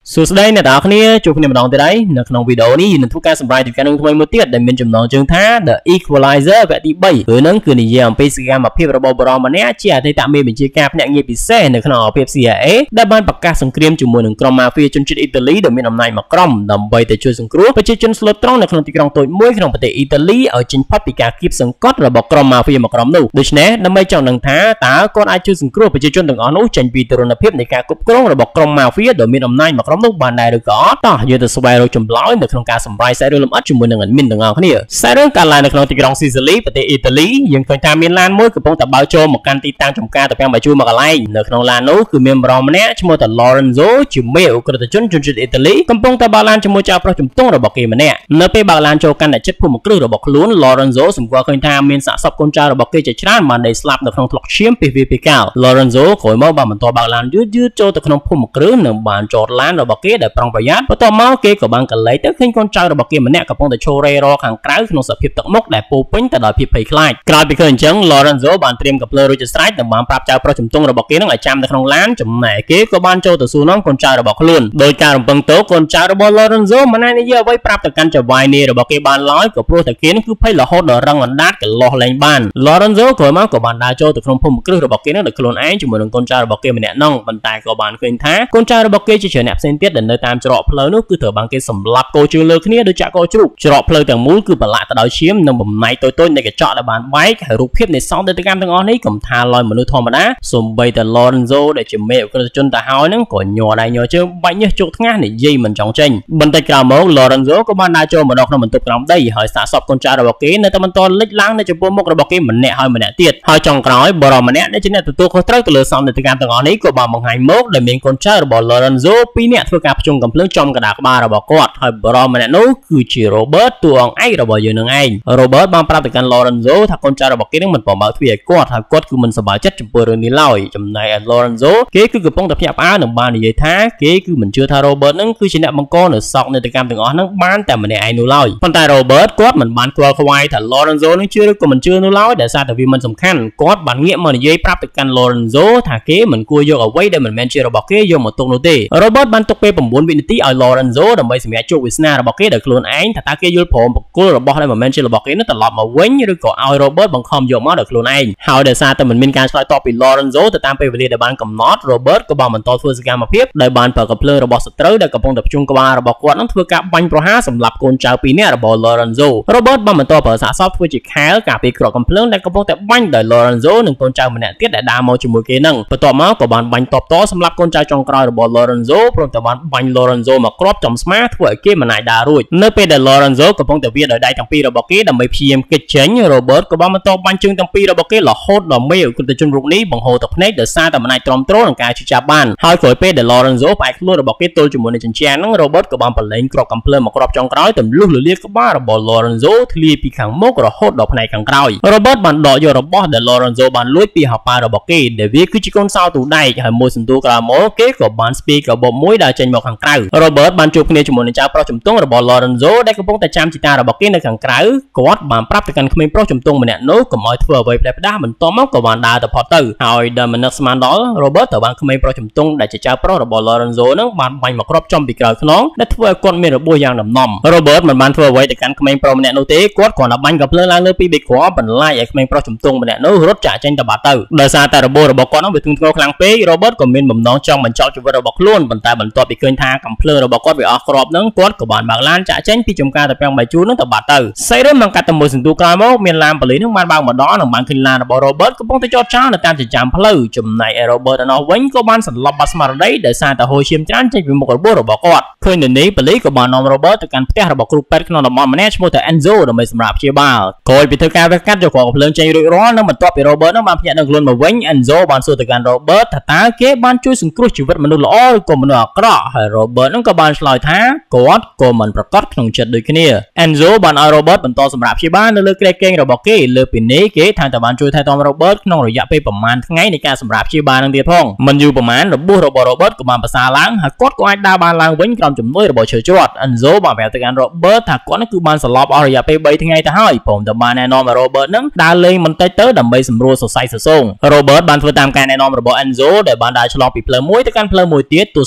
សួស្តីអ្នកទាំងអស់គ្នាជួបគ្នាម្ដងទៀតហើយនៅក្នុងវីដេអូនេះយើងនឹងធ្វើការសម្រាយពីការនឹងថ្មីមួយទៀតដែលមានចំណងជើងថា The Equalizer វគ្គទី3គឺនឹងគឺនិយាយអំពីសកម្មភាពរបស់បរិម្នាក់ជាអតីតមេបញ្ជាការភ្នាក់ងារពិសេសនៅក្នុងអង្គភាព CIA ដែលបានប្រកាសសង្គ្រាមជាមួយនឹងក្រុមម៉ាហ្វៀជនជាតិអ៊ីតាលីដែលមានអំណាចមួយក្រុមដើម្បីទៅជួយសង្គ្រោះប្រជាជនស្លូតត្រង់នៅក្នុងទីក្រុងតូចមួយក្នុងប្រទេសអ៊ីតាលីឲ្យចេញផុតពីការគៀបសង្កត់របស់ក្រុមម៉ាហ្វៀមួយក្រុមនោះដូច្នេះដើម្បីចង់ដឹងថាតើគាត់អាចជួយសង្គ្រោះប្រជាជនទាំងអស់នោះចេញពីទរណភាពនៃការគ្រប់គ្រងរបស់ក្រុមម៉ាហ្វៀដែលមានអំណាចមួយក្រុមនោះបានដែរឬក៏តោះយើងទៅស្វែងរកចម្លើយនៅក្នុងការសម្រាយសាច់រឿងលម្អិតជាមួយនឹង admin ទាំងអស់គ្នាសាច់រឿងកើតឡើងនៅក្នុងទីក្រុងស៊ីស៊ីលីប្រទេសអ៊ីតាលីយើងឃើញថាមានឡានមួយកំពុងតែបើកចូលមកកាន់ទីតាំងចំការទៅពាំងបាយជូរមកកន្លែងនៅក្នុងឡាននោះគឺមានបរិម្នាក់ឈ្មោះថា Lorenzo ជាមេអ ுக ្រិតជនជាតិអ៊ីតាលីកំពុងតែបើកឡានជាមួយចៅប្រុសជំទង់របស់គេម្នាក់នៅពេលបើកឡានចូលកាន់តែជិតភូមិគ្រឹះរបស់ខ្លួន Lorenzo សម្គាល់ឃើញថាមានសាកសពកូនចៅរបស់គេជាច្រើនបានដេកស្លាប់នៅក្នុងថ្លុកឈាមពីវាពីកាល Lorenzo ក្រោយមកបានបន្តបើកឡានយឺតចូលទៅក្នុងភូមិគ្រឹះនិងបានចតឡានរបស់គេដោយប្រុងប្រយ័ត្នបន្ទាប់មកគេក៏បានកលែងទៅឃើញកូនចៅរបស់គេម្នាក់កំពុងតែឈររេរខាងក្រៅក្នុងសភាពទឹកមុខដែលពោពេញទៅដោយភាពភ័យខ្លាចក្រោយពីឃើញអញ្ចឹង Lorenzo បានត្រៀមកាភ្លើរួចជាស្រេចនិងបានប្រាប់ចៅប្រុសជំទង់របស់គេនឹងឲ្យចាំនៅក្នុងឡានចំណែកគេក៏បានចូលទៅសួរនាំកូនចៅរបស់ខ្លួនដោយការរំពឹងទុកកូនចៅរបស់ Lorenzo មិនអាចនិយាយអ្វីប្រាប់ទៅកាន់ចៅវាយនាយរបស់គេបានឡើយក៏ព្រោះតែគេនឹងគឺភ័យរហូតដល់រឹងអណ្ដាតកន្លោះលែងបាន Lorenzo ក្រោយមកក៏បានដើរចូលទៅក្នុងភូមិគ្រឹះរបស់គេនឹងដោយខ្លួនឯងជាមួយនឹងកូនចៅរបស់គេម្នាក់នោះប៉ុន្តែក៏បានឃើញថាកូនចៅរបស់គេជាច្រើនអ្នកផ្សេងទៀតដែលនៅតាមច្រកផ្លូវនោះគឺត្រូវបានគេសម្លាប់កោជើងលើគ្នាដោយចាក់កោជ្រូកច្រកផ្លូវទាំងមូលគឺប្រឡាក់ទៅដោយឈាមនិងបំណែកតូចៗនៃកញ្ចក់ដែលបានបែកហើយរូបភាពនៃសោកនាដកម្មទាំងអស់នេះកំថាឡើយមនុស្សធម្មតាសូម្បីតែ Lorenzo ដែលជាមេអ ுக ្រិតជនទៅហើយនឹងក៏ញ័រដៃញ័រជើងបាច់ញើសជោគថ្ងាសនិយាយមិនចង់ចេញបន្តិចក្រោយមក Lorenzo ក៏បានដើរចូលមកដល់ក្នុងបន្ទប់ក្រោមដីហើយសាកសពកូនចៅរបស់គេនៅតែបន្តលេចឡើងនៅចំពោះមុខរបស់គេម្នាក់ហើយម្នាក់ទៀតហើយចុងក្រោយបរិម្នាក់ដែលជាអ្នកទទួលខុសត្រូវទៅលើសោកនាដកម្មទាំងអស់នេះក៏បានបង្ហាញមកដែលមានកូនចៅរបស់ Lorenzo 2នាក់ធ្វើការភ្ជុំកំភ្លើងចំកណ្ដាលក្បាលរបស់គាត់ហើយបរិម្នាក់នោះគឺជា Robert តួអង្គឯករបស់យើងនឹងឯង Robert បានប្រាប់ទៅកាន់ Lorenzo ថាកូនចៅរបស់គេនឹងមិនព្រមបើកទ្វារឲ្យគាត់ហើយគាត់គឺមិនសប្បាយចិត្តចំពោះរឿងនេះឡើយចំណែកឯ Lorenzo គេគឺកំពុងតែភ្ញាក់ផ្អើលនិងបាននិយាយថាគេគឺមិនជឿថា Robert នឹងគឺជាអ្នកបង្កនៅសោកនាដកម្មទាំងអស់ហ្នឹងបានតែម្នាក់ឯងនោះឡើយប៉ុន្តែ Robert គាត់មិនបានខ្វល់ខ្វាយថា Lorenzo នឹងជឿឬក៏មិនជឿនោះឡើយដោយសារតែវាមិនសំខាន់គាត់បានងាកមកនិយាយប្រាប់ទៅកាន់ Lorenzo ថាគេមិនគួរយកអ្វីដែលមិនមែនជារបស់គេយកមកទុកនោះទេ Robert បានទុកពេល9វិនាទីឲ្យ Lorenzo ដើម្បីសម្រាប់ជោគវាសនារបស់គេដោយខ្លួនឯងថាតើគេយល់ព្រមបកគលរបស់ដែលមិនមែនជារបស់គេនោះត្រឡប់មកវិញឬក៏ឲ្យ Robert បង្ខំយកមកដោយខ្លួនឯងហើយដោយសារតែមិនមានការឆ្លើយតបពី Lorenzo ទៅតាមពេលវេលាដែលបានកំណត់ Robert ក៏បានបន្តធ្វើសកម្មភាពដោយបានប្រើកាភ្លើងរបស់សត្រូវដែលកំពុងតែភ្ជុំក្បាលរបស់គាត់នឹងធ្វើការបាញ់ប្រហារសម្រាប់កូនចៅ2នាក់របស់ Lorenzo Robert បានបន្តប្រើសាកសពធ្វើជាខែលការពារក្រកកំភ្លើងដែលកំពុងតែបាញ់ដោយ Lorenzo និងកូនចៅម្នាក់ទៀតដែលដើរមកជាមួយគេនឹងបន្ទាប់មកក៏បានបាញ់តបតសម្រាប់កូនចៅចុងក្រោយរបស់ Lorenzo ព្រមទាំងបានបាញ់ Lorenzo មកគ្រាប់ចំស្មាធ្វើឲ្យគេមិនអាចដើររួចនៅពេលដែល Lorenzo កំពុងតែវាដោយដៃទាំងពីររបស់គេដើម្បីព្យាយាមគេចចេញ Robert ក៏បានបន្តបាញ់ជើងទាំងពីររបស់គេរហូតដល់មេអ ுக ្រិតជនរូបនេះបង្ហូរទឹកភ្នែកដោយសារតែមិនអាចទ្រាំទ្រនឹងការជិះចាប់បានហើយក្រោយពេលដែល Lorenzo ផ្អែកខ្លួនរបស់គេទល់ជាមួយនឹងជញ្ជាំងហ្នឹង Robert ក៏បានប្រឡែងគ្រាប់កំភ្លើងមកគ្រាប់ចុងក្រោយទម្លុះលលាដ៍ក្បាលរបស់ Lorenzo ធ្លាយពីខាងមុខរហូតដល់ផ្នែកខាងក្រោយ Robert បានដកយករបស់ដែល Lorenzo បានលួចពីហោប៉ៅរបស់គេដែលវាគឺជាកូនសោទូដែកហើយមួយសន្ទុះក្រោយមកគេក៏បានស្ពាយកាបូបមួយដើរចេញមកខាងក្រៅ Robert បានជួបគ្នាជាមួយនឹងចៅប្រុសជំទង់របស់ Lorenzo ដែលកំពុងតែចាំជីតារបស់គេនៅខាងក្រៅគាត់បានប្រាប់ទៅកាន់ក្មេងប្រុសជំទង់ម្នាក់នោះកុំឲ្យធ្វើអ្វីផ្ដេសផ្ដាសបន្ទាប់មកក៏បានដើរទៅផុតទៅហើយដែលមិននឹកស្មានដល់ Robert ទៅបានក្មេងប្រុសជំទង់ដែលជាចៅប្រុសរបស់ Lorenzo នឹងបានបាញ់មកគ្រាប់ចំពីក្រោយខ្នងដែលធ្វើឲ្យគាត់មានរបួសយ៉ាងដំណំ Robert មិនបានធ្វើអ្វីទៅកាន់ក្មេងប្រុសម្នាក់នោះទេគាត់គ្រាន់តែបាញ់កាភ្លើងឡើងលើពីបេគ្រាប់បន្លាចឲ្យក្មេងប្រុសជំទង់ម្នាក់នោះរត់ចាក់ចេញទៅបាត់ទៅដោយសារតែរបួសរបស់គាត់នោះវាធ្ងន់ធ្ងរខ្លាំងពេក Robert ក៏មានបំណងចង់បញ្ចប់ជីវិតរបស់ខ្លួនប៉ុន្តែបន្ទាប់ពីឃើញថាកាភ្លើងរបស់គាត់វាអស់គ្រាប់នឹងគាត់ក៏បានបើកឡានចាក់ចេញពីចំការទៅពាំងបាយជូរនឹងទៅបាត់ទៅសេរីមកកាត់ទៅមួយសន្ទុះក្រោយមកមានឡានប៉ូលីសនឹងបានបើកម្ដងនិងបានឃើញឡានរបស់ Robert កំពុងតែចតចោលនៅតាមចិញ្ចើមផ្លូវចំណែកឯ Robert ឯណោះវិញក៏បានសន្លប់បាត់ស្មារតីដោយសារតែហូរឈាមច្រើនចេញពីមុខរបួសរបស់គាត់ឃើញនៅនេះប៉ូលីសក៏បាននាំ Robert ទៅកាន់ផ្ទះរបស់គ្រូពេទ្យក្នុងតំបន់ម្នាក់ឈ្មោះថា Enzo ដើម្បីសម្រាប់ព្យាបាលក្រោយពីធ្វើការវះកាត់យកគ្រាប់កាភ្លើងចេញរួចរាល់និងបន្ទាប់ពី Robert នឹងបានភ្ញាក់នៅខ្លួនមកវិញ Enzo បានសួរទៅកាន់ Robert ថាតើគេបានជួយសង្គ្រោះជីវិតមនុស្សល្អឬក៏មនុស្សអាក្រក់ហើយ Robert នឹងក៏បានឆ្លើយថាគាត់ក៏មិនប្រកាសក្នុងចិត្តដូចគ្នា Enzo បានឲ្យ Robert បន្តសម្រាប់ព្យាបាលនៅលើគ្រែគេងរបស់គេលើពីនេះគេថាតែបានជួយថែទាំ Robert ក្នុងរយៈពេលប្រមាណថ្ងៃនៃការសម្រាប់ព្យាបាលនឹងទៀតផងមិនយូរប្រមាណរបួសរបស់ Robert ក៏បានប្រសើរឡើងហើយគាត់ក៏អាចដើរបានឡើងវិញក្រោមជំនួយរបស់ឈើច្រត់ Enzo បានប្រាប់ទៅកាន់ Robert ថាគាត់នឹងគឺបានសន្លប់អស់រយៈពេល3ថ្ងៃទៅហើយព្រមទាំងបានណែនាំឲ្យ Robert នឹងដើរលេងបន្តិចទៅដើម្បីសម្រួលសរសៃសសង Robert បានធ្វើតាមការណែនាំរបស់ Enzo ដែលបានដើរឆ្លងពីផ្លូវមួយទៅកាន់ផ្លូវមួយទៀតទស្សនាទិដ្ឋ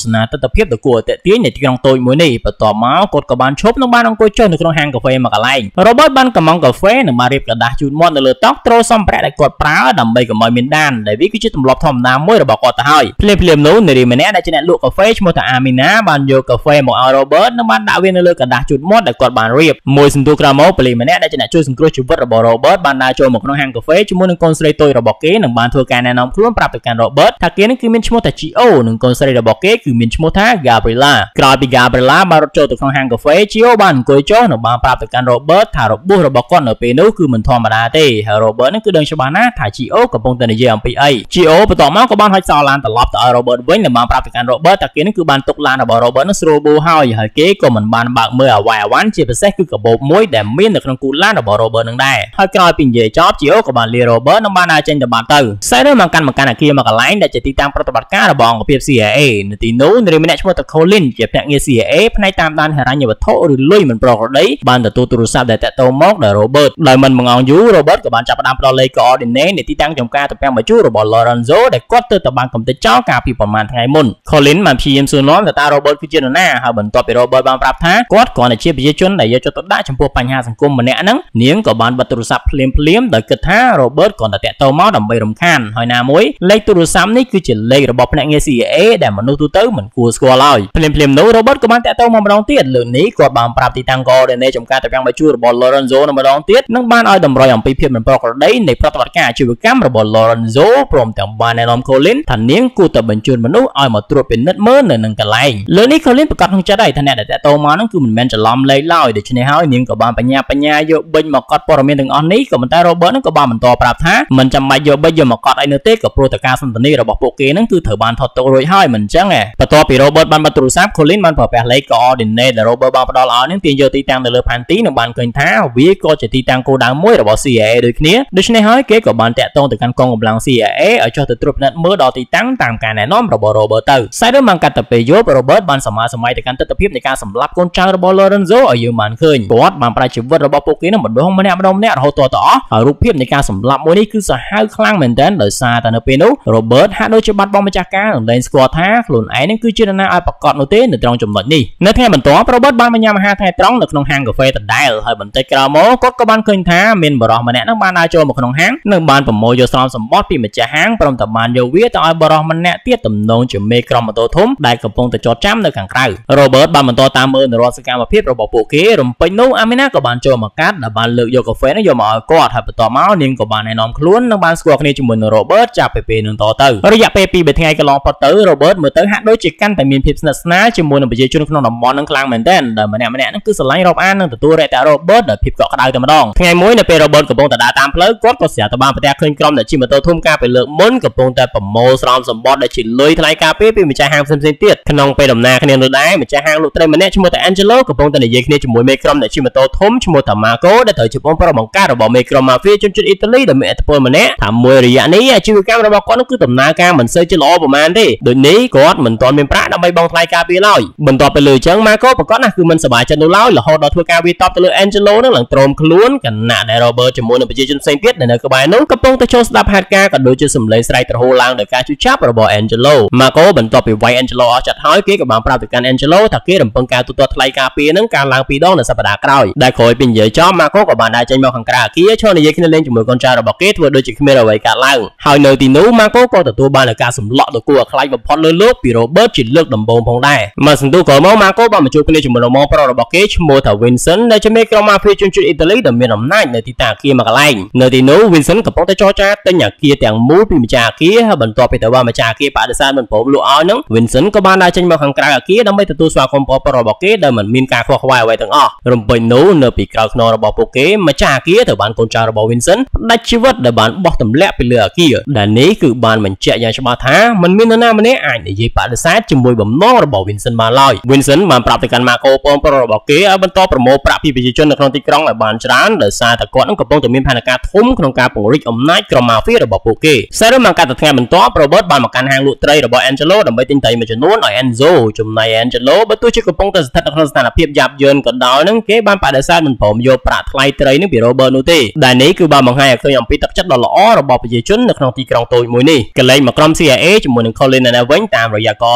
ភាពទៅគួរតែទាញនៃទីក្រុងតូចមួយនេះបន្ទាប់មកគាត់ក៏បានឈប់និងបានអង្គុយចុះនៅក្នុងហាងកាហ្វេមួយកន្លែង Robert បានកំងកាហ្វេនិងបានរៀបกระดาษជូតមាត់នៅលើតុត្រូសម្ភារៈដែលគាត់ប្រើដើម្បីកុំឲ្យមានដានដែលវាគឺជាទម្លាប់ធម្មតាមួយរបស់គាត់ទៅហើយភ្លាមៗនោះនារីម្នាក់ដែលជាអ្នកលក់កាហ្វេឈ្មោះថា Amina បានយកកាហ្វេមកឲ្យ Robert និងបានដាក់វានៅលើกระดาษជូតមាត់ដែលគាត់បានរៀបមួយសន្ទុះក្រោយមកប៉ូលីសម្នាក់ដែលជាអ្នកជួយសង្គ្រោះជីវិតរបស់ Robert បានដើរចូលមកក្នុងហាងកាហ្វេជាមួយនឹងកូនស្រីតូចរបស់គេនិងបានធ្វើការណែនាំខ្លួនប្រាប់ទៅកាន់ Robert ថាគេនឹងគឺមានឈ្មោះថា Gio និងកូនស្រីរបស់គេគឺមានឈ្មោះថា Gabriela ក្រោយពី Gabriela បានរត់ចូលទៅក្នុងហាងកាហ្វេ Gio បានអង្គុយចុះនិងបានប្រាប់ទៅកាន់ Robert ថារបួសរបស់គាត់នៅពេលនោះគឺមិនធម្មតាទេហើយ Robert នឹងគឺដឹងច្បាស់ណាស់ថា Gio កំពុងតែនិយាយអំពីអី Gio បន្ទាប់មកក៏បានហុចសោឡានត្រឡប់ទៅឲ្យ Robert វិញនិងបានប្រាប់ទៅកាន់ Robert ថាគេនឹងគឺបានទុកឡានរបស់ Robert នឹងស្រួលបួហើយគេក៏មិនបានបើកមើលអ្វីអ្វីជាពិសេសគឺកាបូបមួយដែលមាននៅក្នុងគូឡានរបស់ Robert នឹងដែរហើយក្រោយពីនិយាយចប់ Gio ក៏បានលា Robert និងបានដើរចេញទៅបាត់ទៅខ្សែរឿងមកកាន់អគារមួយកន្លែងដែលជាទីតាំងប្រតិបត្តិការរបស់អង្គភាព CIA នៅទីនោះនារីម្នាក់ឈ្មោះថា Colin ជាភ្នាក់ងារ CIA ផ្នែកតាមដានហិរញ្ញវត្ថុឬលុយមិនប្រក្រតីបានទទួលទូរស័ព្ទដែលតាក់ទងមកដល់ Robert ដោយមិនបង្អង់យូរ Robert ក៏បានចាប់ផ្ដើមផ្ដល់លេខ coordinate នៃទីតាំងចំការទំពាំងបញ្ជូររបស់ Lorenzo ដែលគាត់ទើបតែបានកំទេចចោលកាលពីប្រហែលថ្ងៃមុន Colin បានព្យាយាមសួរនាំថា Robert គឺជានរណាហើយបន្ទាប់ពី Robert បានប្រាប់ថាគាត់គ្រាន់តែជាប្រជាជនដែលយកចិត្តទុកដាក់ចំពោះបញ្ហាសង្គមម្នាក់ហ្នឹងនាងក៏បានបិទទូរស័ព្ទភ្លាមដោយគិតថា Robert គ្រាន់តែតាក់ទងមកដើម្បីរំខានហើយណាមួយលេខទូរស័ព្ទនេះគឺជាលេខរបស់ភ្នាក់ងារ CIA ដែលមនុស្សទូទៅមិនគួរស្គាល់ឡើយភ្លាមនោះ Robert ក៏បានតាក់ទងមកម្ដងទៀតលើកនេះគាត់បានប្រាប់ទីតាំង coordinate ចំការទំពាំងបញ្ជូររបស់ Lorenzo នៅម្ដងទៀតនិងបានឲ្យតម្រុយអំពីភាពមិនប្រក្រតីនៃប្រតិបត្តិការអាជីវកម្មរបស់ Lorenzo ព្រមទាំងបានណែនាំ Colin ថានាងគួរតែបញ្ជូនមនុស្សឲ្យមកត្រួតពិនិត្យមើលនៅនឹងកន្លែងលើនេះ Colin ប្រកាសក្នុងចិត្តហើយថាអ្នកដែលតាក់ទងមកហ្នឹងគឺមិនមែនច្រឡំលេខឡើយដូច្នេះហើយនាងក៏បានបញ្ញាយកប៊ិចមកកត់ព័ត៌មានទាំងអស់នេះក៏ប៉ុន្តែ Robert ហ្នឹងក៏បានបន្តប្រាប់ថាមិនចាំបាច់យកប៊ិចយកមកកត់អីនៅទេក៏ព្រោះតែការសន្ទនារបស់ពួកគេហ្នឹងគឺត្រូវបានថតទុករួចហើយមិនអញ្ចឹងទេបន្ទាប់ពី Robert បានបិទទូរស័ព្ទ Colin បានប្រើប្រាស់លេខ coordinate ដែល Robert បានផ្ដល់ឲ្យនឹងទាញយកទីតាំងនៅលើផែនទីនិងបានឃើញថាវាក៏ជាទីតាំងគោលដៅមួយរបស់ CIA ដូចគ្នាដូច្នេះហើយគេក៏បានតាក់ទងទៅកាន់កងកម្លាំង CIA ឲ្យចុះទៅត្រួតពិនិត្យមើលដល់ទីតាំងតាមការណែនាំរបស់ Robert ទៅខ្សែរឿងបានកាត់ទៅពេលយប់ Robert បានសម័យទៅកាន់ទស្សនវិជ្ជានៃការសម្លាប់កូនចៅរបស់ Lorenzo ឲ្យយើងបានឃើញគាត់បានប្រាជីវិតរបស់ពួកគេនឹងម្ដងម្នាក់រហូតតទៅអស់ហើយរូបភាពនៃការសម្លាប់មួយនេះគឺសាហាវខ្លាំងមែនទែនដោយសារតែនៅពេលនោះ Robert ហាក់ដូចជាបាត់បង់ម្ចាស់ការនិងលែងស្គាល់ថាខ្លួនឯងនឹងគឺជានរណាឲ្យប្រកាសនោះទេនៅត្រង់ចំណុចនេះនៅថ្ងៃបន្ទាប់ Robert បានញ៉ាំអាហារថ្ងៃត្រង់នៅក្នុងហាងកាហ្វេដដែលហើយបន្តិចក្រោយមកគាត់ក៏បានឃើញថាមានបរិសម្នាក់នឹងបានដើរចូលមកក្នុងហាងនិងបានប្រមូលយកស្រោមសម្បត្តិពីម្ចាស់ហាងព្រមទាំងបានយកវាទៅឲ្យបរិសម្នាក់ទៀតទំនងជាមេក្រុមម៉ូតូធំដែលកំពុងតែចតចាំនៅខាងក្រៅ Robert បានបន្តតាមមើលនៅរាល់សកម្មភាពរបស់ពួកគេរំពេចនោះ Amina ក៏បានចូលមកកាត់ដែលបានលើកយកកាហ្វេនោះយកមកឲ្យគាត់ហើយបន្ទាប់មកនាងក៏បានណែនាំខ្លួននិងបានស្គាល់គ្នាជាមួយនឹង Robert ចាប់ពីពេលនឹងតទៅរយៈពេល2-3ថ្ងៃកន្លងផុតទៅ Robert មើលទៅហាក់ដូចជាកាន់តែមានភាពស្និទ្ធស្នាលជាមួយនឹងប្រជាជនក្នុងតំបន់នឹងខ្លាំងមែនទែនដែលម្នាក់ៗហ្នឹងគឺស្រឡាញ់រាប់អាននិងទទួលរយៈ Robert ដោយភាពកក់ក្ដៅតែម្ដងថ្ងៃមួយនៅពេល Robert កំពុងតែដើរតាមផ្លូវគាត់ក៏ស្រាប់តែបានប្រទះឃើញក្រុមអ្នកជិះម៉ូតូធំកាលពីលើកមុនកំពុងតែប្រមូលស្រោមសម្បត្តិដែលជាលុយថ្លៃការពេលពីម្ចាស់ហាងផ្សេងៗទៀតក្នុងពេលដំណើរគ្នានោះដែរម្ចាស់ហាងលក់ត្រីម្នាក់ឈ្មោះថា Angelo កំពុងតែនិយាយគ្នាជាមួយមេក្រុមអ្នកជិះម៉ូតូធំឈ្មោះថា Marco ដែលត្រូវជាបងប្រុសបង្កើតរបស់មេក្រុម Mafia ជនជាតិអ៊ីតាលីដែលមានឥទ្ធិពលម្នាក់ថាមួយរយៈនេះអាជីវកម្មរបស់គាត់នោះគឺដំណើរការមិនសូវជាល្អប្រហែលទេដូចនេះគាត់មិនទាន់មានប្រាក់ដើម្បីបង់ថ្លៃការពារឡើយបន្ទាប់ពីលើអញ្ចឹង Marco ប្រកាសណាស់គឺមិនសប្បាយចិត្តនោះឡើយរហូតដល់ធ្វើការវាយតប់ទៅលើ Angelo នឹងឡើងទ្រាំខ្លួនគណៈដែល Robert ជាមួយនឹងប្រជាជនផ្សេងទៀតដែលនៅក្បែរនោះកំពុងតែចូលស្ដាប់ហេតុការណ៍ក៏ដូចជាសម្លេងស្រែកទ្រហោឡើងដោយការជឿចាប់របស់ Angelo Marco បន្ទាប់ពីវាយ Angelo អស់ចិត្តហើយគេក៏បានប្រាប់ទៅកាន់ Angelo ថាគេរំពឹងការទូទាត់ថ្លៃការពារនឹងការឡើង2ដងនៅសប្តាហ៍ក្រោយដែលក្រោយពីនិយាយចប់ Marco ក៏បានដើរចេញមកខាងក្រៅអគារឈរនិយាយគ្នាលេងជាមួយកូនចៅរបស់គេធ្វើដូចជាគ្មានអ្វីកើតឡើងហើយនៅទីនោះ Marco ក៏ទទួលបានការសម្លក់ដ៏គួរឲ្យខ្លាចបំផុតលើលោកពី Robert ជាលើកដំបូងផងដែរមកសន្ទុះក្រោយមក Marco បានមកជួបគ្នាជាមួយនឹងប្រុសរបស់គេឈ្មោះថា Vincent ដែលជាមេក្រុម Mafia ជនជាតិអ៊ីតាលីដែលមានអំណាចនៅទីតាំងអគារមួយកន្លែងនៅទីនោះ Vincent កំពុងតែចរចាទិញអគារទាំងមូលពីម្ចាស់អគារហើយបន្ទាប់ពីទៅបានម្ចាស់អគារបដិសេធមិនព្រមលក់ឲ្យនឹង Vincent ក៏បានដើរចេញមកខាងក្រៅអគារដើម្បីទទួលស្វាគមន៍ប្រុសរបស់គេដែលមិនមានការខ្វល់ខ្វាយអ្វីទាំងអស់រំពេចនោះនៅពីក្រោយខ្នងរបស់ពួកគេម្ចាស់អគារទៅបានកូនចៅរបស់ Vincent ផ្ដាច់ជីវិតដែលបានបោះទម្លាក់ពីលើអគារដែលនេះគឺបានបញ្ជាក់យ៉ាងច្បាស់ថាមិនមាននរណាម្នាក់អាចនិយាយបដិសេធជាមួយបំណងរបស់ Vincent បានឡើយ Vincent បានប្រាប់ទៅកាន់ Marco ប្រុសរបស់គេឲ្យបន្តប្រមូលប្រាក់ពីប្រជាជននៅក្នុងទីក្រុងឲ្យបានច្រើនដោយសារតែគាត់នឹងកំពុងតែមានផែនការធំក្នុងការពង្រីកអំណាចក្រុម Mafia របស់ពួកគេខ្សែរឿងមកកាត់ទៅថ្ងៃបន្ទាប់ Robert បានមកកាន់ហាងលក់ត្រីរបស់ Angelo ដើម្បីទិញត្រីមួយចំនួនឲ្យ Enzo ចំណែក Angelo បើទោះជាកំពុងតែស្ថិតនៅក្នុងស្ថានភាពយ៉ាប់យ៉ឺនក៏ដោយនឹងគេបានបដិសេធមិនព្រមយកប្រាក់ថ្លៃត្រីនឹងពី Robert នោះទេដែលនេះគឺបានបង្ហាញឲ្យឃើញអំពីទឹកចិត្តដ៏ល្អរបស់ប្រជាជននៅក្នុងទីក្រុងតូចមួយនេះកលែងមកក្រុម CIA ជាមួយនឹង Colin នៅវិញតាមរយៈ coordinate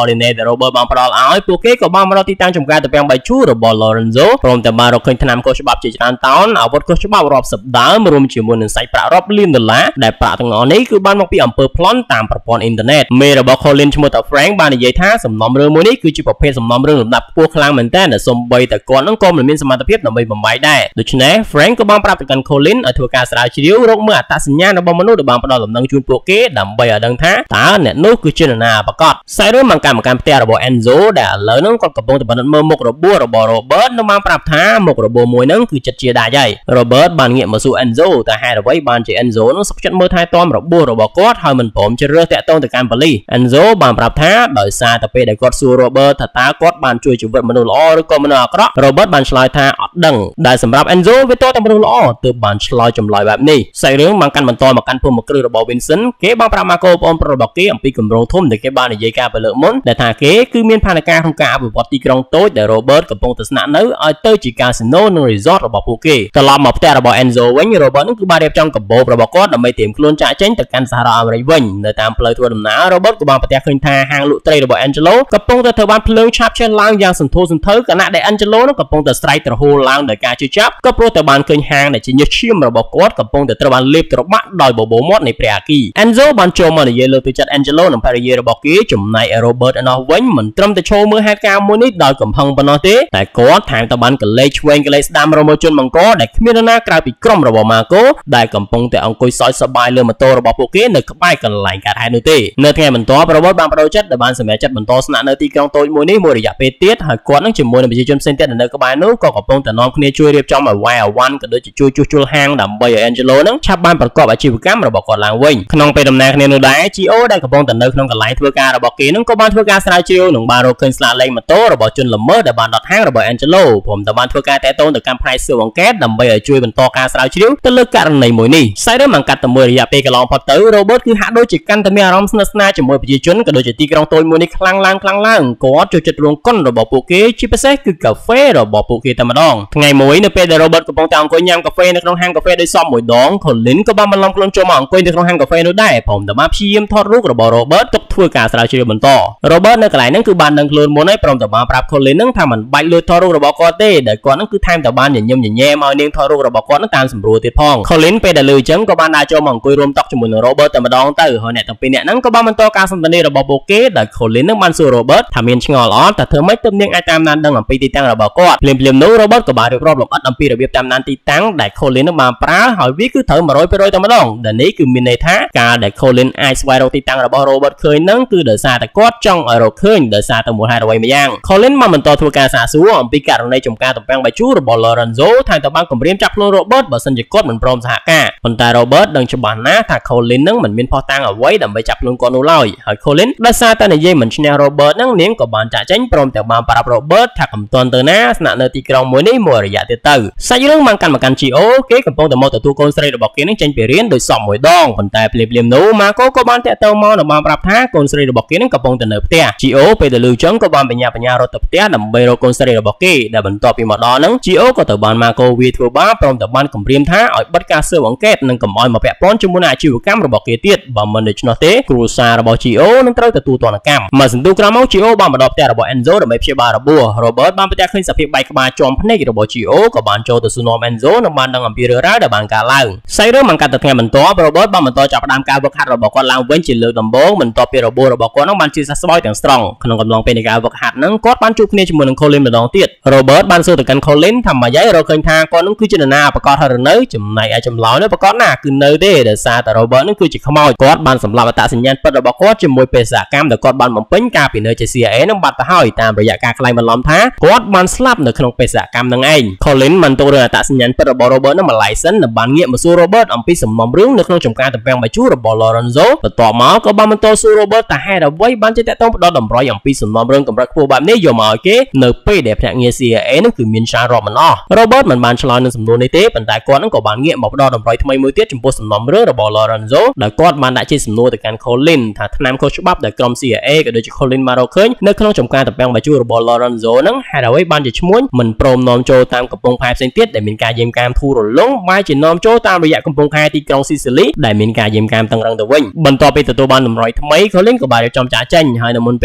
ដែល Robert បានផ្ដល់ឲ្យពួកគេក៏បានមកដល់ទីតាំងចំការទៅទាំងបាយជូររបស់ Lorenzo ព្រមទាំងបានរកឃើញថ្នាំខុសច្បាប់ជាច្រើនតោនអាវុធខុសច្បាប់រាប់សិបដើមរួមជាមួយនឹងសាច់ប្រាក់រាប់លានដុល្លារដែលប្រាក់ទាំងអស់នេះគឺបានមកពីអំពើប្លន់តាមប្រព័ន្ធអ៊ីនធឺណិតមេរបស់ Colin ឈ្មោះថា Frank បាននិយាយថាសំណុំរឿងមួយនេះគឺជាប្រភេទសំណុំរឿងលំដាប់ខ្ពស់ខ្លាំងមែនទែនដែលសូម្បីតែគាត់នឹងក៏មិនមានសមត្ថភាពដើម្បីបំបីដែរដូច្នេះ Frank ក៏បានប្រាប់ទៅកាន់ Colin ឲ្យធ្វើការស្រាវជ្រាវរកមើលអត្តសញ្ញាណរបស់មនុស្សដែលបានផ្ដល់ដំណឹងជូនពួកគេដើម្បីឲ្យដឹងថាតើអ្នកនោះគឺជានរណាប្រកបសាច់រឿងបង្កើតផ្ទះរបស់ Enzo ដែលឥឡូវហ្នឹងគាត់កំពុងតែពិនិត្យមើលមុខរបួសរបស់ Robert និងបានប្រាប់ថាមុខរបួសមួយហ្នឹងគឺចិត្តជាដាច់ហើយ Robert បានងាកមកសួរ Enzo តែហេតុអ្វីបានជា Enzo នឹងសុខចិត្តមើលថែទាំរបួសរបស់គាត់ហើយមិនព្រមជ្រើសតាក់ទងទៅកាន់ប៉ូលីស Enzo បានប្រាប់ថាដោយសារតែពេលដែលគាត់សួរ Robert ថាតើគាត់បានជួយជីវិតមនុស្សល្អឬក៏មនុស្សអាក្រក់ Robert បានឆ្លើយថាអត់ដឹងដែលសម្រាប់ Enzo វាតតែមនុស្សល្អទើបបានឆ្លើយចម្លើយបែបនេះសាច់រឿងបានកាន់បន្តមកកាន់ភូមិគ្រឹះរបស់ Vincent គេបានប្រាប់ Marco បងប្អូនរបស់គេអំពីគម្រោងធំដែលគេបាននិយាយការពីលើកមុនដែលថាគេគឺមានផែនការក្នុងការអភិវឌ្ឍទីក្រុងតូចដែល Robert កំពុងតែស្នាក់នៅឲ្យទៅជាកាស៊ីណូនិង resort របស់ពួកគេត្រឡប់មកផ្ទះរបស់ Enzo វិញ Robert នឹងគឺបានរៀបចំកាបូបរបស់គាត់ដើម្បីត្រៀមខ្លួនចាក់ចេញទៅកាន់សហរដ្ឋអាមេរិកវិញនៅតាមផ្លូវធ្វើដំណើរ Robert ក៏បានប្រទះឃើញថាហាងលក់ត្រីរបស់ Angelo កំពុងតែត្រូវបានភ្លើងឆាបឆេះឡើងយ៉ាងសន្ធោសន្ធៅខណៈដែល Angelo នឹងកំពុងតែស្រែកទ្រហោឡើងដោយការជឿចាប់ក៏ព្រោះតែបានឃើញហាងដែលជាញើសឈាមរបស់គាត់កំពុងតែត្រូវបានលេបត្របាក់ដោយបបោមាត់នៃព្រះអគី Enzo បានចូលមកនិយាយលើកទឹកចិត្ត Angelo និងភរិយារបស់គេចំណែក Robert ឯណោះវិញមិនត្រឹមតែឈរមើលហេតុការណ៍មួយនេះដោយកំហឹងប៉ុណ្ណោះទេតែគាត់ថែមទាំងបានកលេចឆ្វេងកលេចស្ដាំរមើលជនបង្កដែលគ្មាននរណាក្រៅពីក្រុមរបស់ Marco ដែលកំពុងតែអង្គុយសើចសប្បាយលើម៉ូតូរបស់ពួកគេនៅក្បែរកន្លែងកើតហេតុនោះទេនៅថ្ងៃបន្ទាប់ Robert បានបដូរចិត្តដែលបានសម្រេចចិត្តបន្តស្នាក់នៅទីក្រុងតូចមួយនេះមួយរយៈពេលទៀតហើយគាត់នឹងជាមួយនឹងប្រជាជនផ្សេងទៀតនៅក្បែរនោះក៏កំពុងតែនាំគ្នាជួយរៀបចំឲ្យវាយអវ៉ាន់ក៏ដូចជាជួយជួសជុលហាងដើម្បីឲ្យ Angelo នឹងឆាប់បានប្រកបអាជីវកម្មរបស់គាត់ឡើងវិញក្នុងពេលដំណើរគ្នានោះដែរ GO ដែលកំពុងតែនៅក្នុងកន្លែងធ្វើការរបស់គេនឹងក៏បានធ្វើការស្រាវជ្រាវនិងបានរកឃើញស្លាកលេខម៉ូតូរបស់ជនល្មើសដែលបានដុតហាងរបស់ Angelo ព្រមទាំងបានធ្វើការតាក់ទងទៅកាន់ផ្នែកស៊ើបអង្កេតដើម្បីឲ្យជួយបន្តការស្រាវជ្រាវទៅលើករណីមួយនេះសាច់រឿងបានកាត់ទៅមួយរយៈពេលកន្លងផុតទៅ Robert គឺហាក់ដូចជាកាន់តែមានអារម្មណ៍ស្និទ្ធស្នាលជាមួយប្រជាជនក៏ដូចជាទីក្រុងតូចមួយនេះខ្លាំងឡើងគាត់ចូលចិត្តរោងកុនរបស់ពួកគេជាពិសេសគឺកាហ្វេរបស់ពួកគេតែម្ដងថ្ងៃមួយនៅពេលដែល Robert កំពុងតែអង្គុយញ៉ាំកាហ្វេនៅក្នុងហាងកាហ្វេដោយសមមួយដង Colin ក៏បានបន្លំខ្លួនចូលមកអង្គុយនៅក្នុងហាងកាហ្វេនោះដែរព្រមទាំងបានព្យាយាមថតរូបរបស់ Robert ទុកធ្វើការស្រាវជ្រាវបន្ត Robert នៅកន្លែងហ្នឹងគឺបានដឹងខ្លួនមុនហើយព្រមទាំងបានប្រាប់ Colin ហ្នឹងថាមិនបាច់លួចថតរូបរបស់គាត់ទេដែលគាត់ហ្នឹងគឺថែមតែបានញញឹមញញែមឲ្យនាងថតរូបរបស់គាត់ហ្នឹងតាមសម្រួលទៀតផង Colin ពេលដែលលឺអញ្ចឹងក៏បានដើរចូលមកអង្គុយរួមតុជាមួយនឹង Robert តែម្ដងទៅហើយអ្នកទាំងពីរនាក់ហ្នឹងក៏បានបន្តការសន្ទនារបស់ពួកគេដែល Colin ហ្នឹងបានសួរ Robert ថាមានឆ្ងល់អត់តែធ្វើម៉េចទើបនាងអាចតាមដានដឹងអំពីទីតាំងរបស់គាត់ភ្លាមៗនោះ Robert ក៏បានរៀបរាប់លម្អិតអំពីរបៀបតាមដានទីតាំងដែល Colin នឹងបានប្រើហើយវាគឺត្រូវ 100% តែម្ដងដែលនេះគឺមានន័យថាការដែល Colin អាចស្វែងរកទីតាំងរបស់ Robert ឃើញហ្នឹងគឺដោយសារតែគាត់ចង់ឲ្យរកឃើញដោយសារតែមូលហេតុអ្វីម្យ៉ាង Colin បានបន្តធ្វើការសាកសួរអំពីករណីចំការទំពាំងបាយជូររបស់ Lorenzo ថែមទាំងបានគម្រាមចាប់ខ្លួន Robert បើសិនជាគាត់មិនព្រមសហការប៉ុន្តែ Robert ដឹងច្បាស់ណាស់ថា Colin នឹងមិនមានភស្តុតាងអ្វីដើម្បីចាប់ខ្លួនគាត់នោះឡើយហើយ Colin ដោយសារតែនិយាយមិនឈ្នះ Robert នឹងនាងក៏បានចាក់ចេញព្រមទាំងបានប្រាប់ Robert ថាកំទាន់ទៅណាស្នាក់នៅទីក្រុងមួយនេះមួយរយៈទៀតទៅសាច់រឿងបានកាន់មកកាន់ GO គេកំពុងតែមកទទួលកូនស្រីរបស់គេនឹងចេញពីរៀនដោយសពមួយដងប៉ុន្តែភ្លាមៗនោះ Marco ក៏បានតាក់ទងមកនិងបានប្រាប់ថាកូនស្រីរបស់គេនឹងកំពុងតែនៅផ្ទះ GO ពេលដែលឮចឹងក៏បានបញ្ញារត់ទៅផ្ទះដើម្បីរកកូនស្រីរបស់គេដែលបន្ទាប់ពីមកដល់ហ្នឹង GO ក៏ទៅបាន Marco វាធ្វើបាបព្រមទាំងបានគំរាមថាឲ្យបិទការស៊ើបអង្កេតនិងកុំឲ្យមកពាក់ព័ន្ធជាមួយនឹងអាជីវកម្មរបស់គេទៀតបើមិនដូច្នោះទេគ្រួសាររបស់ GO នឹងត្រូវទទួលទណ្ឌកម្មមកសន្ទុះក្រោយមក GO បានមកដល់ផ្ទះរបស់ Enzo ដើម្បីព្យាបាលរបួស Robert បានប្រទះឃើញសភាពបែកក្បាលជាំភ្នែករបស់ GO ក៏បានចូលទៅសួរនាំ Enzo និងបានដឹងអំពីរឿងរ៉ាវដែលបានកើតឡើងសាច់រឿងបានកាត់ទៅថ្ងៃបន្ទាប់ Robert បានបន្តចាប់ផ្ដើមការវឹកហាត់របស់គាត់ឡើងវិញជាលើកដំបូងបន្ទាប់ពីរបួសរបស់គាត់នឹងបានជាសះស្បើយទាំងស្រុងក្នុងកំឡុងពេលនៃការវឹកហាត់ហ្នឹងគាត់បានជួបគ្នាជាមួយនឹង Colin ម្ដងទៀត Robert បានសួរទៅកាន់ Colin ថាម៉េចហើយរកឃើញថាគាត់នឹងគឺជានរណាប្រកាសហើយនៅចំណែកឯចម្លើយនោះប្រកាសណាគឺនៅទេដោយសារតែ Robert នឹងគឺជាខ្មោចគាត់បានសម្លាប់អត្តសញ្ញាណពិតរបស់គាត់ជាមួយបេសកកម្មដែលគាត់បានបំពេញកាលពីនៅជា CIA នឹងបាត់ទៅហើយតាមរយៈការក្លែងបន្លំថាគាត់បានស្លាប់នៅក្នុងបេសកកម្មនឹងឯង Colin បានទូរអត្តសញ្ញាណពិតរបស់ Robert នឹងម្លាយសិននិងបានងាកមកសួរ Robert អំពីសំណុំរឿងនៅក្នុងចំការទំពាំងបាយជូររបស់ Lorenzo បន្ទាប់មកក៏បានបន្តសួរ Robert ថាហេតុអ្វីបានជាតាក់ទងផ្ដោតតម្រុយអំពីសំណុំរឿងកម្រិតខ្ពស់បែបនេះយកមកឲ្យគេនៅពេលដែលភ្នាក់ងារ CIA នឹងគឺមានច្រើនរាប់មិនអស់ Robert មិនបានឆ្លើយនឹងសំណួរនេះទេប៉ុន្តែគាត់នឹងក៏បានងាកមកផ្ដោតតម្រុយថ្មីមួយទៀតចំពោះសំណុំរឿងរបស់ Lorenzo ដែលគាត់បានដាក់ជាសំណួរទៅកាន់ Colin ថាថ្នាំខុសច្បាប់ដែលក្រុម CIA ក៏ដូចជា Colin បានរកឃើញនៅក្នុងចំការទំពាំងបាយជូររបស់ Lorenzo នឹងហេតុអ្វីបានជាឈ្មួញមិនព្រមនាំចូលតាមកំពង់ផែផ្សេងទៀតដែលមានការយាមកាមធូររលុងបែរជានាំចូលតាមរយៈកំពង់ផែទីក្រុង Sicily ដែលមានការយាមកាមតឹងរឹងទៅវិញបន្ទាប់ពីទទួលបានតម្រុយថ្មី Colin ក៏បានរៀបចំចាក់ចេញហើយនៅមុនពេល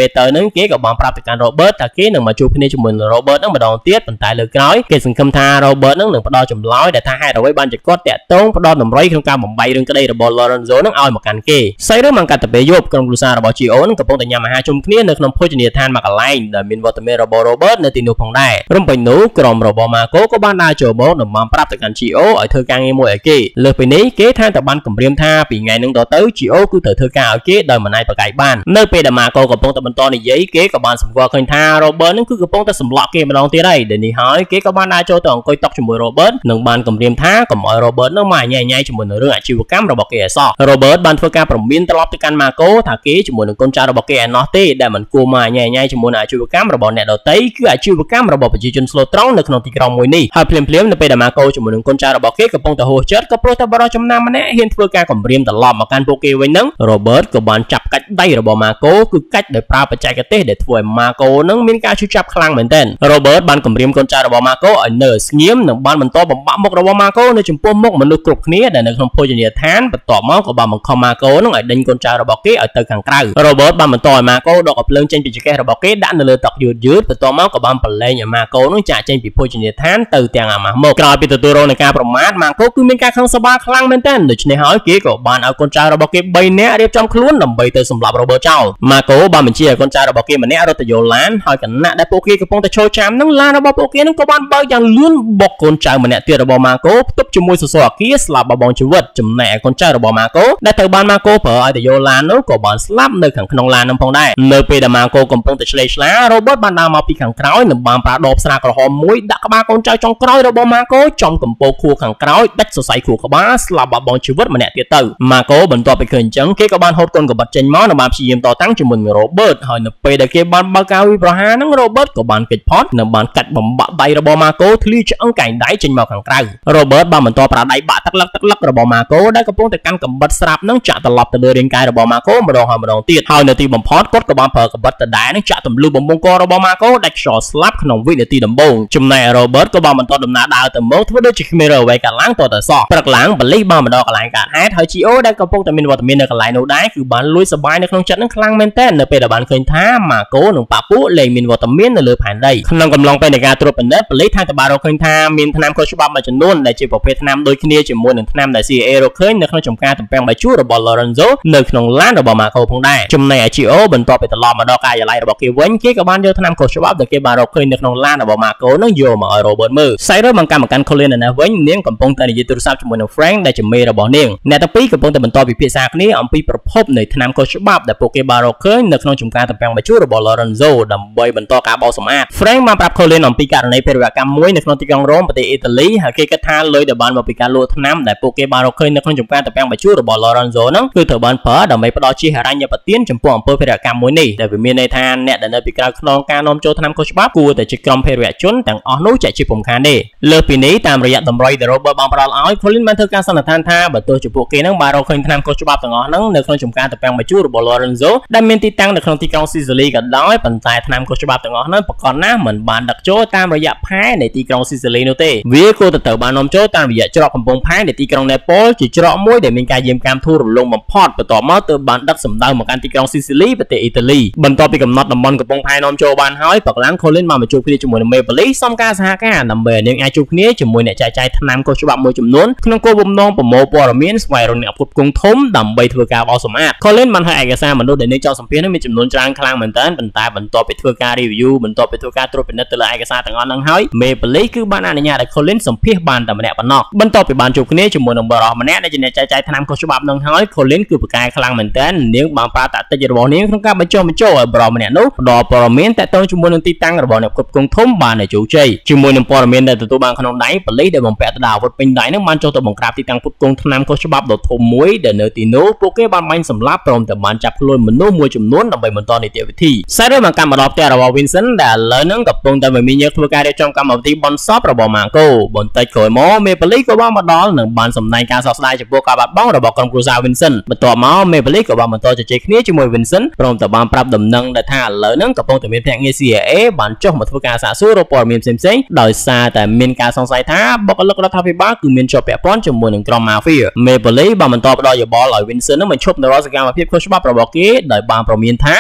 ទៅនឹងគេក៏បានប្រាប់ទៅកាន់ Robert ថាគេនឹងមកជួបគ្នាជាមួយនឹង Robert នឹងម្ដងទៀតប៉ុន្តែលើកក្រោយគេសង្ឃឹមថា Robert នឹងផ្ដល់ចម្លើយដែលថាហេតុអ្វីបានជាគាត់តាក់ទងផ្ដល់តម្រុយក្នុងការបំបីរឿងក្តីរបស់ Lorenzo នឹងឲ្យមកកាន់គេស្អីរឿងបានកាត់ទៅពេលយប់ក្រុមគ្រួសាររបស់ Gio នឹងកំពុងតែញ៉ាំអាហារជុំគ្នានៅក្នុងភោជនីយដ្ឋានមួយកន្លែងដែលមានវត្តមានរបស់ Robert នៅទីនោះផងដែររំពេញនោះក្រុមរបស់ Marco ក៏បានដើរចូលមកនិងបានប្រាប់ទៅកាន់ Gio ឲ្យធ្វើការងារមួយឲ្យគេលើសពីនេះគេថាតែបានគម្រាមថាពីថ្ងៃនឹងតទៅ Gio គឺត្រូវធ្វើការឲ្យគេដោយមិនអាចប្រកែកបាននៅពេលដែល Marco កំពុងតែបន្តនិយាយគេក៏បានសម្គាល់ឃើញថា Robert នឹងគឺកំពុងតែសម្លក់គេម្ដងទៀតហើយដែលនេះហើយគេក៏បានដើរចូលទៅអង្គុយតុជាមួយ Robert និងបានគម្រាមថាកុំឲ្យ Robert នឹងមកញ៉ៃជាមួយនឹងរឿងអាជីវកម្មរបស់គេឲ្យសោះ Robert បានធ្វើការព្រមានត្រឡប់ទៅកាន់ Marco ថាគេជាមួយនឹងកូនចៅរបស់គេឯណោះទេដែលមិនគួរមកញ៉ៃជាមួយនឹងអាជីវកម្មរបស់អ្នកដទៃគឺអាជីវកម្មរបស់ប្រជាជនស្លូតត្រង់នៅក្នុងទីក្រុងមួយនេះហើយភ្លាមៗនៅពេលដែល Marco ជាមួយនឹងកូនចៅរបស់គេកំពុងតែហួសចិត្តក៏ព្រោះតែបរិសុទ្ធចំណាំម្នាក់ហ៊ានធ្វើការគម្រាមត្រឡប់មកកាន់ពួកគេវិញនឹង Robert ក៏បានចាប់កាច់ដៃរបស់ Marco គឺកាច់ដោយប្រើបច្ចេកទេសដែលធ្វើឲ្យ Marco នឹងមានការឈឺចាប់ខ្លាំងមែនទែន Robert បានគម្រាមកូនចៅរបស់ Marco ឲ្យនៅស្ងៀមនិងបានបន្តបំបាក់មុខរបស់ Marco នៅចំពោះមុខមនុស្សគ្រប់គ្នាដែលនៅក្នុងភោជនីយដ្ឋានបន្ទាប់មកក៏បានបង្ខំ Marco នឹងឲ្យដេញកូនចៅរបស់គេឲ្យទៅខាងក្រៅ Robert បានបន្តឲ្យ Marco ដកកំភ្លើងចេញពីចង្កេះរបស់គេដាក់នៅលើតុយឺតបន្ទាប់មកក៏បានប្រឡែងឲ្យ Marco នឹងចាក់ចេញពីភោជនីយដ្ឋានទៅទាំងអាម៉ាស់មុខក្រោយពីទទួលរងនឹងការប្រមាថ Marco គឺមានការខឹងសម្បារខ្លាំងមែនទែនដូច្នេះហើយគេក៏បានឲ្យកូនចៅរបស់គេ3នាក់រៀបចំខ្លួនដើម្បីទៅសម្លាប់ Robert ចោល Marco បានបញ្ជាឲ្យកូនចៅរបស់គេម្នាក់រត់ទៅយកឡានហើយគណៈដែលពួកគេកំពុងតែឈរចាំនឹងឡានរបស់ពួកគេនឹងក៏បានបើកយ៉ាងលឿនបុកកូនចៅម្នាក់ទៀតរបស់ Marco ផ្ទុកជាមួយសសរអគារស្លាប់បបងជីវិតចំណែកឯកូនចៅរបស់ Marco ដែលត្រូវបាន Marco ប្រើឲ្យទៅយកឡាននោះក៏បានស្លាប់នៅខាងក្នុងឡាននោះផងដែរនៅពេលដែល Marco កំពុងតែឆ្លេឆ្លា Robert បានដើរមកពីខាងក្រោយនិងបានប្រើដបស្រាក្រហមមួយដាក់ក្បាលកូនចៅចុងក្រោយរបស់ Marco ចំកំពោលខួរខាងក្រោយដាច់សរសៃខួរក្បាលស្លាប់បបងជីវិតម្នាក់ទៀតទៅ Marco បន្ទាប់ពីឃើញអញ្ចឹងគេក៏បានហូតកូនកបិតចេញមកនិងបានព្យាយាមតតាំងជាមួយនឹង Robert ហើយនៅពេលដែលគេបានបើកការវាយប្រហារហ្នឹង Robert ក៏បានគេចផុតនិងបានកាច់បំបាក់ដៃរបស់ Marco ធ្លាយឆ្អឹងកែងដៃចេញមកខាងក្រៅ Robert បានបន្តប្រើដៃបាក់ទឹកលឹករបស់ Marco ដែលកំពុងតែកាន់កំបិតស្រាប់នឹងចាក់ត្រឡប់ទៅលើរាងកាយរបស់ Marco ម្ដងហើយម្ដងទៀតហើយនៅទីបំផុតគាត់ក៏បានប្រើកំបិតដដែលនឹងចាក់ទម្លុះបំពង់ករបស់ Marco ដាច់ខ្យល់ស្លាប់ក្នុងវិនាទីដំបូងចំណែក Robert ក៏បានបន្តដំណើរដើរទៅមកធ្វើដូចជាគ្មានអ្វីកើតឡើងតទៅសោះព្រឹកឡើងប៉ូលីសបានមកដល់កន្លែងកើតហេតុហើយ Gio ដែលកំពុងតែមានវត្តមាននៅកន្លែងនោះដែរគឺបានលួចសប្បាយនៅក្នុងចិត្តនឹងខ្លាំងមែនទែននៅពេលដែលបានឃើញថា Marco និងប៉ាពូលែងមានវត្តមាននៅលើផែនដីក្នុងកំឡុងពេលនៃការត្រួតពិនិត្យប៉ូលីសថាតបានរកឃើញថាមានថ្នាំខុសច្បាប់មួយចំនួនដែលជាប្រភេទថ្នាំដូចគ្នាជាមួយនឹងថ្នាំដែល CIA រកឃើញនៅក្នុងចំការទំពាំងបាយជូររបស់ Lorenzo នៅក្នុងឡានរបស់ Marco ផងដែរចំណែក Gio បន្ទាប់ពីត្រឡប់មកដល់ការិយាល័យរបស់គេវិញគេក៏បានយកថ្នាំខុសច្បាប់ដែលគេបានរកឃើញនៅក្នុងឡានរបស់ Marco នឹងយកមកឲ្យ Robert មើលសៃរ៉ូបានកម្មការ Colin នៅវិញនាងកំពុងតែនិយាយទូរស័ព្ទជាមួយនឹង Frank ដែលជាមេរបស់នាងអ្នកទាំងពីរកំពុងតែបន្តពិភាក្សាគ្នាអំពីប្រភពនៃថ្នាំខុសច្បាប់ដែលពួកគេបានរកឃើញនៅក្នុងចំការទំពាំងបាយជូររបស់ Lorenzo ដើម្បីបន្តការបោសសម្អាត Frank បានប្រាប់ Colin អំពីករណីភេរវកម្មមួយនៅក្នុងទីក្រុងរ៉ូមប្រទេសអ៊ីតាលីហើយគេគិតថាលុយដែលបានមកពីការលក់ថ្នាំដែលពួកគេបានរកឃើញនៅក្នុងចំការទំពាំងបាយជូររបស់ Lorenzo ហ្នឹងគឺត្រូវបានប្រើដើម្បីផ្ដល់ជាហិរញ្ញប្បទានចំពោះអំពើភេរវកម្មមួយនេះដែលវាមានន័យថាអ្នកដែលនៅពីក្រៅខ្នងការនាំចូលថ្នាំខុសច្បាប់គួរតែជាក្រុមភេរវជនទាំងអស់នោះចាក់ជាពុំខានទេលើសពីនេះតាមរយៈតម្រុយដែល Robert បានផ្ដល់ឲ្យ Colin បានធ្វើការសន្និដ្ឋានថាបើទោះជាពួកគេនឹងបានរកឃើញថ្នាំខុសច្បាប់ទាំងអស់ហ្នឹងនៅក្នុងចំការទំពាំងបាយជូររបស់ Lorenzo ដែលមានទីតាំងនៅក្នុងទីក្រុង Sicily ក៏ដោយប៉ុន្តែថ្នាំខុសច្បាប់ទាំងអស់ហ្នឹងប្រកាសណាស់មិនបានដឹកចូលតាមរយៈផែនៃទីក្រុង Sicily នោះទេវាគួរតែត្រូវបាននាំចូលតាមរយៈច្រកកំពង់ផែនៃទីក្រុង Naples ជាច្រកមួយដែលមានការយាមកាមធូររលុងបំផុតបន្ទាប់មកទើបបានដឹកសម្ដៅមកកាន់ទីក្រុង Sicily ប្រទេសអ៊ីតាលីបន្ទាប់ពីកំណត់តំបន់កំពង់ផែនាំចូលបានហើយប្រកាស Colin បានមកជួបគ្នាជាមួយនឹងមេប៉ូលីសសុំការសហការដើម្បីឲ្យនាងអាចជួបគ្នាជាមួយអ្នកចែកចាយថ្នាំខុសច្បាប់មួយចំនួនក្នុងគោលបំណងប្រមូលព័ត៌មានស្វែងរកអ្នកផ្គត់ផ្គង់ធំដើម្បីធ្វើការបោសសម្អាត Colin បានឲ្យឯកសារមនុស្សដែលនាងចង់សម្ភាសន៍នឹងមានចំនួនច្រើនខ្លាំងមែនទែនប៉ុន្តែបន្ទាប់ពីធ្វើការ review បន្ទាប់ពីធ្វើការត្រួតពិនិត្យទៅលើឯកសារទាំងអស់ហ្នឹងហើយមេប៉ូលីសគឺបានអនុញ្ញាតឲ្យ Colin សម្ភាសន៍បានតែម្នាក់ប៉ុណ្ណោះបន្ទាប់ពីបានជួបគ្នាជាមួយនឹងបរិសុទ្ធម្នាក់ដែលជាអ្នកចែកចាយថ្នាំខុសច្បាប់ហ្នឹងហើយ Colin គឺប្រកែកខ្លាំងមែនទែននាងបានប្រើតាក់ទិចរបស់នាងក្នុងការបញ្ចុះបញ្ចូលឲ្យបរិសុទ្ធម្នាក់នោះផ្ដល់ព័ត៌មានតាក់ទងជាមួយនឹងទីតាំងរបស់អ្នកផ្គត់ផ្គង់ធំបានជោគជ័យជាមួយនឹងព័ត៌មានដែលទទួលបានក្នុងដៃប៉ូលីសដែលបំពាក់ទៅដោយអាវុធពេញដៃហ្នឹងបានចុះទៅបង្ក្រាបទីតាំងផ្គត់ផ្គង់ថ្នាំខុសច្បាប់ដ៏ធំមួយដែលនៅទីនោះពួកគេបានបាញ់សម្លាប់ព្រមទាំងបានចាប់ខ្លួនមនុស្សមួយចំនួនដើម្បីបន្តនីតិវិធីសរុបមកកម្មដល់ផ្ទះរបស់ Vincent ដែលឥឡូវហ្នឹងកំពុងតែមានញើសធ្វើការរៀបចំកម្មវិធីបុណ្យសពរបស់ Marco បន្តិចក្រោយមកមេប៉ូលីសក៏បានមកដល់និងបានសម្ដែងការសោកស្ដាយចំពោះការបាត់បង់របស់ក្រុមគ្រួសារ Vincent បន្ទាប់មកមេប៉ូលីសក៏បានបន្តជជែកគ្នាជាមួយ Vincent ព្រមទាំងបានប្រាប់ដំណឹងថាឥឡូវហ្នឹងកំពុងតែមានភ្នាក់ងារ CIA បានចុះមកធ្វើការសាកសួររកព័ត៌មានផ្សេងៗដោយសារតែមានការសង្ស័យថាបុគ្គលិករដ្ឋាភិបាលគឺមានជាប់ពាក់ព័ន្ធជាមួយនឹងក្រុម Mafia មេប៉ូលីសបានបន្តផ្ដល់យោបល់ឲ្យ Vincent នឹងបញ្ឈប់នៅរាល់សកម្មភាពខុសច្បាប់របស់គេដោយបានព្រមានថា